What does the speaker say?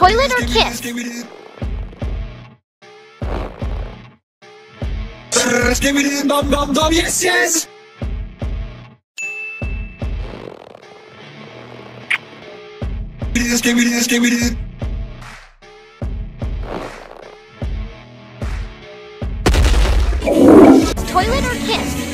Toilet or kiss? Skibidi dum dum dum, yes, yes! Skibidi. Toilet or kiss?